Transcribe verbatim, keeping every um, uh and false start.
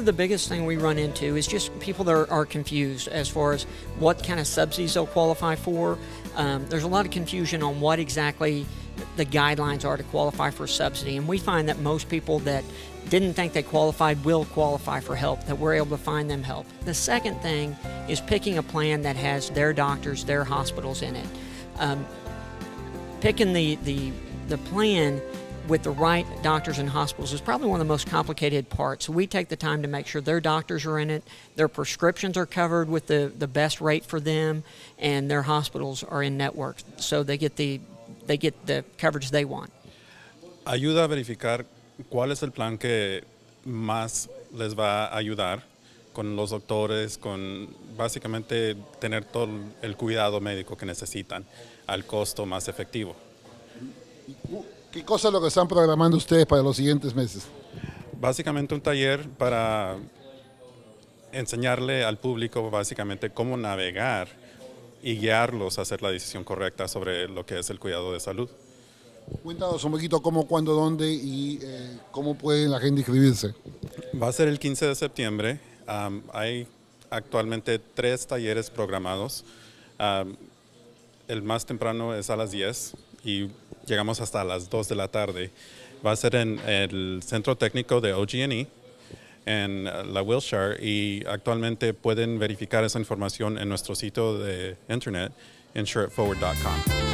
the biggest thing we run into is just people that are, are confused as far as what kind of subsidies they'll qualify for. Um, there's a lot of confusion on what exactly the guidelines are to qualify for subsidy, and we find that most people that didn't think they qualified will qualify for help, that we're able to find them help. The second thing is picking a plan that has their doctors, their hospitals in it. Um, picking the, the, the plan with the right doctors and hospitals is probably one of the most complicated parts. So we take the time to make sure their doctors are in it, their prescriptions are covered with the, the best rate for them, and their hospitals are in network, so they get the, they get the coverage they want. Ayuda a verificar cuál es el plan que más les va a ayudar con los doctores, con básicamente tener todo el cuidado médico que necesitan al costo más efectivo. ¿Qué cosa es lo que están programando ustedes para los siguientes meses? Básicamente un taller para enseñarle al público básicamente cómo navegar y guiarlos a hacer la decisión correcta sobre lo que es el cuidado de salud. Cuéntanos un poquito cómo, cuándo, dónde y eh, cómo puede la gente inscribirse. Va a ser el quince de septiembre. Um, hay actualmente tres talleres programados. Um, el más temprano es a las diez y llegamos hasta las dos de la tarde. Va a ser en el Centro Técnico de O G and E en la Wilshire, y actualmente pueden verificar esa información en nuestro sitio de internet insure it forward punto com.